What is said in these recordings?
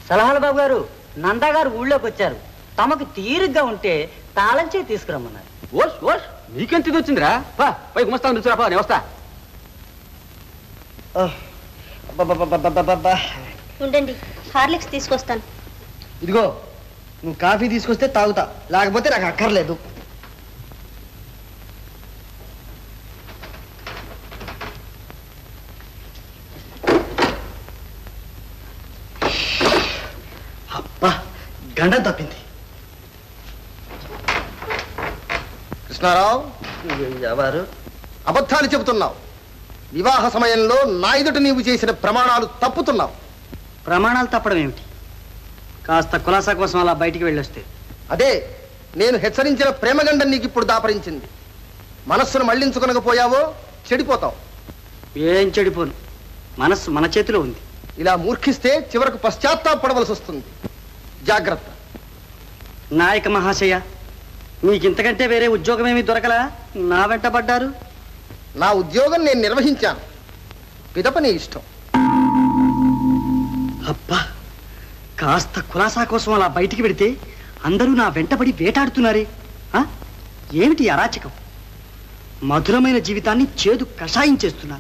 సలహాల బాబు గారు, నందా గారు ఊళ్ళోకి వచ్చారు. తమకు తీరుగ్గా ఉంటే తాళం చేయి తీసుకురమ్మన్నారు. ఓష్ ఓష్, నీకెంత ఇది వచ్చిందిరా? పై గుమస్తా నుంచురా, నేను వస్తా. ఉండండి, హార్లిక్స్ తీసుకొస్తాను. ఇదిగో, నువ్వు కాఫీ తీసుకొస్తే తాగుతా, లేకపోతే నాకు అక్కర్లేదు. అబ్బా, గండం తప్పింది. కృష్ణారావు, ఎవరు? అబద్ధాలు చెబుతున్నావు. వివాహ సమయంలో నా ఎదుట నీవు చేసిన ప్రమాణాలు తప్పుతున్నావు. ప్రమాణాలు తప్పడం ఏమిటి? కాస్త కులాసా కోసం అలా బయటికి వెళ్ళొస్తే. అదే నేను హెచ్చరించిన ప్రేమగండం నీకు ఇప్పుడు దాపరించింది. మనస్సును మళ్లించుకొనకపోయావో చెడిపోతావు. ఏం చెడిపోను, మనస్సు మన చేతిలో ఉంది. ఇలా మూర్ఖిస్తే చివరకు పశ్చాత్తాపడవలసి వస్తుంది. జాగ్రత్త. నాయక మహాశయ, మీకింతకంటే వేరే ఉద్యోగం ఏమీ దొరకలా నా వెంట పడ్డారు? నా ఉద్యోగం నేను నిర్వహించాను, పిదప నీ ఇష్టం. అబ్బా, కాస్త కులాసా కోసం అలా బయటికి పెడితే అందరూ నా వెంటబడి వేటాడుతున్నారే. ఏమిటి అరాచకం? మధురమైన జీవితాన్ని చేదు కషాయించేస్తున్నారు.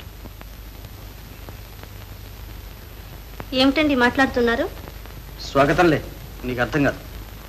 ఏమిటండి మాట్లాడుతున్నారు? స్వాగతంలే, నీకు అర్థం కాదు.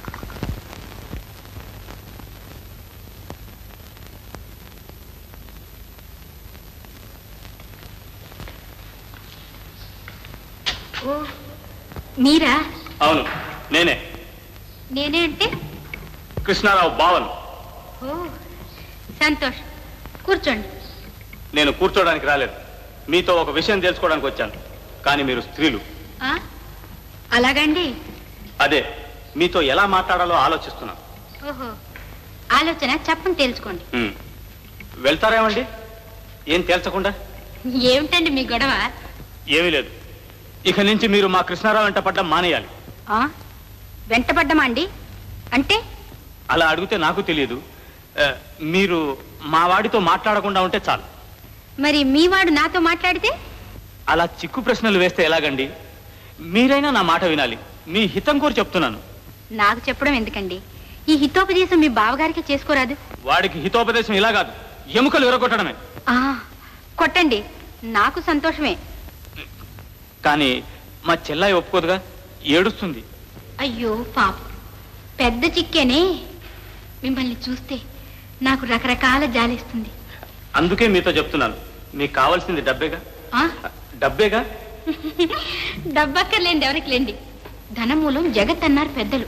మీరా? అవును, నేనే. నేనే అంటే? కృష్ణారావు బావను. ఓ, సంతోష్. కూర్చోండి. నేను కూర్చోడానికి రాలేదు, మీతో ఒక విషయం తెలుసుకోవడానికి వచ్చాను. కానీ మీరు స్త్రీలు. అలాగండి? అదే, మీతో ఎలా మాట్లాడాలో ఆలోచిస్తున్నాను. ఓహో, ఆలోచన చెప్పని తెలుసుకోండి. వెళ్తారేమండి? ఏం తేల్చకుండా? ఏమిటండి మీ గొడవ? ఏమీ లేదు. ఇక నుంచి మీరు మా కృష్ణారావు వెంట పడ్డం మానేయాలి. వెంటపడ్డమా అండి? అంటే? అలా అడిగితే నాకు తెలియదు. మీరు మా వాడితో మాట్లాడకుండా ఉంటే చాలు. మరి మీ వాడు నాతో మాట్లాడితే? అలా చిక్కు ప్రశ్నలు వేస్తే ఎలాగండి? మీరైనా నా మాట వినాలి. మీ హితం కోరి చెప్తున్నాను. నాకు చెప్పడం ఎందుకండి? ఈ హితోపదేశం మీ బావగారికి చేసుకోరాదు? వాడికి హితోపదేశం ఇలా కాదు, ఎముకలు విరగొట్టడమే. కొట్టండి, నాకు సంతోషమే. కానీ మా చెల్లాయి ఒప్పుకోదుగా, ఏడుస్తుంది. అయ్యో పాప, పెద్ద చిక్కేనే. మిమ్మల్ని చూస్తే నాకు రకరకాల జాలిస్తుంది. అందుకే మీతో చెప్తున్నాను, మీకు కావాల్సింది డబ్బేగా. డబ్బేగా? డబ్బక్కర్లేండి, ఎవరికి లేండి. ధనమూలం జగత్ అన్నారు పెద్దలు.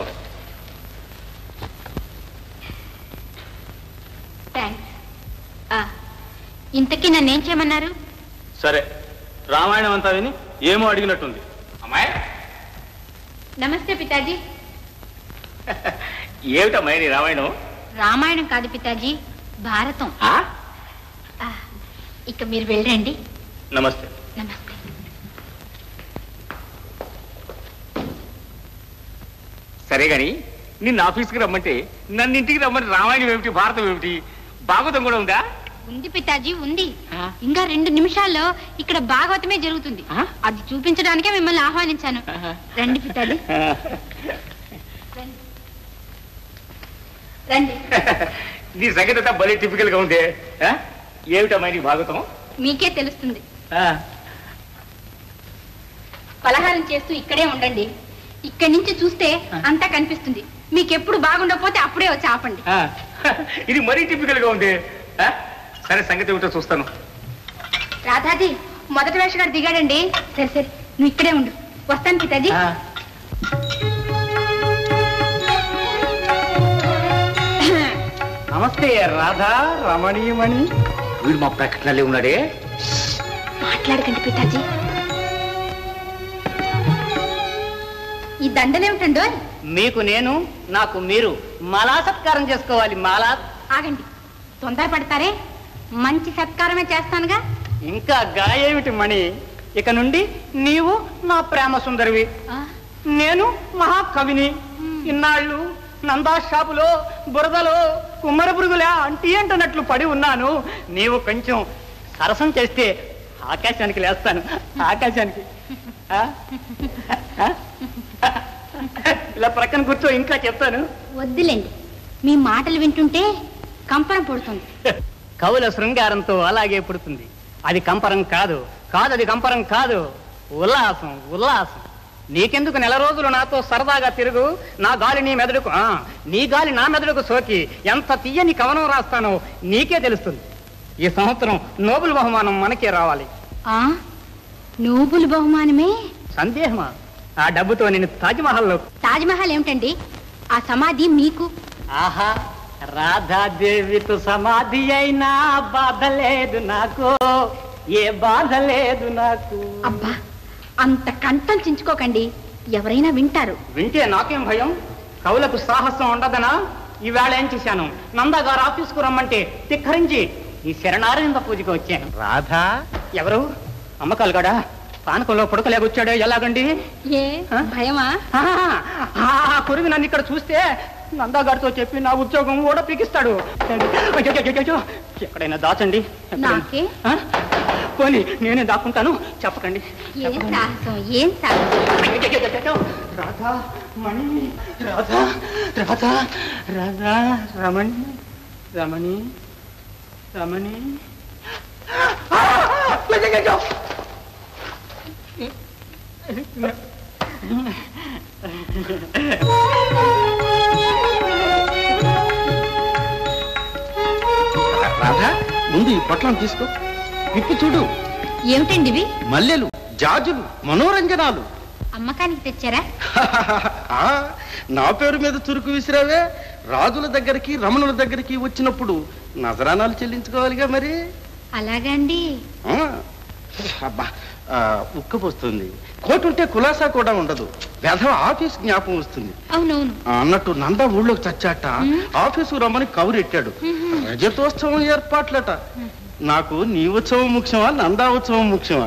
థ్యాంక్స్. ఇంతకీ నన్నేం చేయమన్నారు? సరే, రామాయణం అంతా విని ఏమో అడిగినట్టుంది. అమ్మాయి నమస్తే పితాజీ. ఏమిటమ్మాయి నీ రామాయణం? రామాయణం కాదు పితాజీ, భారతం. ఇక మీరు వెళ్ళండి. నమస్తే. నమస్తే. సరే గాని నిన్న ఆఫీస్కి రమ్మంటే నన్ను ఇంటికి రమ్మని రామాయణం ఏమిటి, భారతం ఏమిటి, భాగవతం కూడా ఉందా? ఉంది పితాజీ, ఉంది. ఇంకా 2 నిమిషాల్లో ఇక్కడ భాగవతమే జరుగుతుంది. అది చూపించడానికే మిమ్మల్ని ఆహ్వానించాను. రండి పితాజీ, రండి. నీ సంగతి భలే టిపికల్ గా ఉంది. ఏమిటమ్మా నీ భాగవతం? మీకే తెలుస్తుంది. పలహారం చేస్తూ ఇక్కడే ఉండండి. ఇక్కడి నుంచి చూస్తే అంతా కనిపిస్తుంది. మీకెప్పుడు బాగుండకపోతే అప్పుడే వచ్చి ఆపండి. ఇది మరీ టిపికల్ గా ఉంది. సరే, సంగతి ఏమిటో చూస్తాను. రాధాజీ, మొదటి వేషగాడు దిగాడండి. సరే సరే, నువ్వు ఇక్కడే ఉండు. వస్తాను పితాజీ. నమస్తే రాధా రమణీయమణి. వీడు మా ప్రకటనలే ఉన్నాడే. మాట్లాడకండి పితాజీ. ఈ దండలేమిటండో? మీకు నేను, నాకు మీరు. మాలా సత్కారం చేసుకోవాలి. మాలా. ఆగండి, తొందరపడతారే. మంచి సత్కారమే చేస్తానుగా. ఇంకా గాయేమిటి మణి? ఇక నుండి నీవు నా ప్రేమ సుందరివి, నేను మహాకవిని. ఇన్నాళ్ళు నందా షాపులో బురదలో కుమ్మర పురుగులా అంటున్నట్లు పడి ఉన్నాను. నీవు కొంచెం సరసం చేస్తే ఆకాశానికి లేస్తాను. ఆకాశానికి. ఇలా ప్రక్కన కూర్చో, ఇంకా చెప్తాను. వద్దులేండి, మీ మాటలు వింటుంటే కంపరం పుడుతుంది. కవుల శృంగారంతో అలాగే పుడుతుంది. అది కంపరం కాదు, అది కంపరం కాదు, ఉల్లాసం ఉల్లాసం. నీకెందుకు నెల రోజులు నాతో సరదాగా తిరుగు, నా గాలి నీ మెదడుకు, నీ గాలి నా మెదడుకు సోకి ఎంత తీయని కవనం రాస్తానో నీకే తెలుస్తుంది. ఈ సంవత్సరం నోబెల్ బహుమానం మనకే రావాలి. నోబెల్ బహుమానమే? సందేహమా? ఆ డబ్బుతో నేను తాజ్మహల్లో. తాజ్మహల్ ఏమిటండి? ఆ సమాధి మీకు. ఆహా, రాధాదేవితో సమాధి అయినా బాధ లేదు నాకు, ఏ బాధ లేదు నాకు. అబ్బా, అంత కంఠం చించుకోకండి, ఎవరైనా వింటారు. వింటే నాకేం భయం? కవులకు సాహసం ఉండదనా? ఈవేళ ఏం చేశాను, నందగారు ఆఫీస్కు రమ్మంటే తిక్కరించి ఈ శరణారవింద పూజకు వచ్చాను. రాధా ఎవరు? అమ్మకాలు గడా పానకంలో పుడకలేకొచ్చాడే, ఎలాగండి? ఏ భయమా? కురివి నన్ను ఇక్కడ చూస్తే నందాగారితో చెప్పి నా ఉద్యోగం కూడా పీకిస్తాడు. ఎక్కడైనా దాచండి. నాకే? పోనీ నేనే దాక్కుంటాను, చెప్పకండి. ఏం సాహసం, ఏం సాహసం? రాధా మణి, రాధా రాధా రాధా రమణి రమణి రమణి. రాధా, ముందు ఈ పొట్లం తీసుకో, విప్పి చూడు. ఏమిటండి ఇవి? మల్లెలు, జాజులు, మనోరంజనాలు. అమ్మకానికి తెచ్చారా? నా పేరు మీద చురుకు విసిరావే. రాజుల దగ్గరికి రమణుల దగ్గరికి వచ్చినప్పుడు నజరానాలు చెల్లించుకోవాలిగా మరి. అలాగండి. అబ్బా, ఉక్కపోస్తుంది. కోటుంటే కులాసా కూడా ఉండదు. వేధవ ఆఫీస్ జ్ఞాపకం వస్తుంది. అవునవును. అన్నట్టు నంద ఊళ్ళోకి చచ్చాట, ఆఫీసు రమ్మని కౌరెట్టాడు. రజతోత్సవం ఏర్పాట్లట. నాకు నీ ఉత్సవం ముఖ్యమా, నందా ఉత్సవం ముఖ్యమా?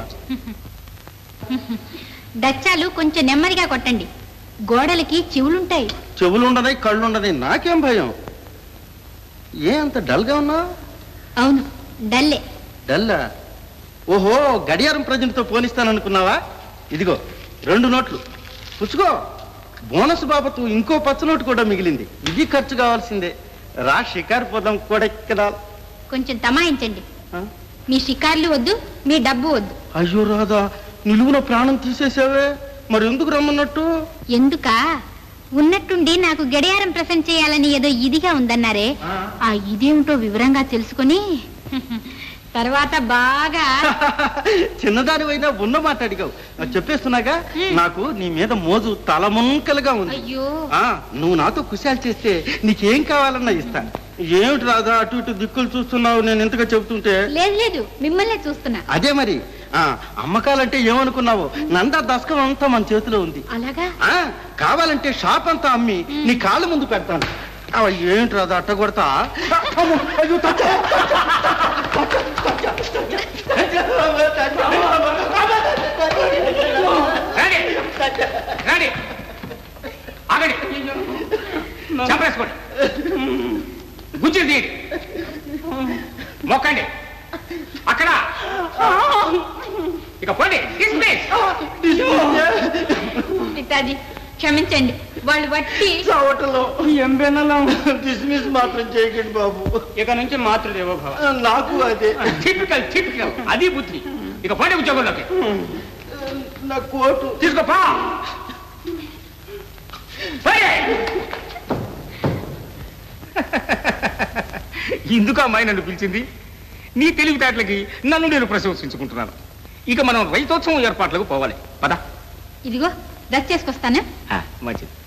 డచ్చాలు కొంచెం నెమ్మదిగా కొట్టండి, గోడలకి చెవులుంటాయి. చెవులుండనాయి, కళ్ళుండనాయి, నాకేం భయం. ఏ అంత డల్గా ఉన్నావు? అవును, డల్లే. డల్లా? ఓహో, గడియారం ప్రజలతో పోనిస్తాననుకున్నావా? ఇదిగో 2 నోట్లు పుచ్చుకో. బోనస్ బాబతు ఇంకో పచ్చ నోటు కూడా మిగిలింది. ఇది ఖర్చు కావాల్సిందే. రా, షికారు పోదాం కొడెక్కదాం. కొంచెం తమాయించండి. మీ షికార్లు వద్దు, మీ డబ్బు వద్దు. అయ్యో రాధా, నిలువున ప్రాణం తీసేసావే. మరి ఎందుకు రమ్మన్నట్టు? ఎందుకా? ఉన్నట్టుండి నాకు గడియారం ప్రసెంట్ చేయాలని ఏదో ఇదిగా ఉందన్నారే, ఆ ఇదేమిటో వివరంగా తెలుసుకొని తర్వాత బాగా. చిన్నదానివైనా ఉన్న మాట అడిగావు. చెప్పేస్తున్నాగా, నాకు నీ మీద మోజు తలముంకలుగా ఉంది. అయ్యో, నువ్వు నాతో కుశాలు చేస్తే నీకేం కావాలన్నా ఇస్తాను. ఏమిటి రాధా అటు ఇటు దిక్కులు చూస్తున్నావు నేను ఇంతగా చెబుతుంటే? లేదు లేదు, మిమ్మల్నే చూస్తున్నా. అదే మరి, అమ్మకాలంటే ఏమనుకున్నావు? నందా దశకం అంతా మన చేతిలో ఉంది. అలాగా? కావాలంటే షాప్ అంతా అమ్మి నీ కాళ్ళ ముందు పెడతాను. ఏంటి రాదా అట్ట కొడతా? చంపేసుకోండి, గుజ్జి తీయండి, మొక్కండి అక్కడ. ఇక పోండి. పితాజీ క్షమించండి, వాళ్ళు వట్టి డిస్మిస్ మాత్రం చేయకండి బాబు. ఇక నుంచి మాతృదేవో భవ. నాకు అదే. టిపికల్ అది బుద్ధి. ఇక పోండి ఉద్యోగంలోకి. నా కోటు తీసుకోపా. ఇందుకు అమ్మాయి నన్ను పిలిచింది. నీ తెలివితేటలకి నన్ను నేను ప్రశంసించుకుంటున్నాను. ఇక మనం రైతోత్సవం ఏర్పాట్లకు పోవాలి. పద. ఇదిగో డ్రెస్ చేసుకొస్తాను. మంచిది.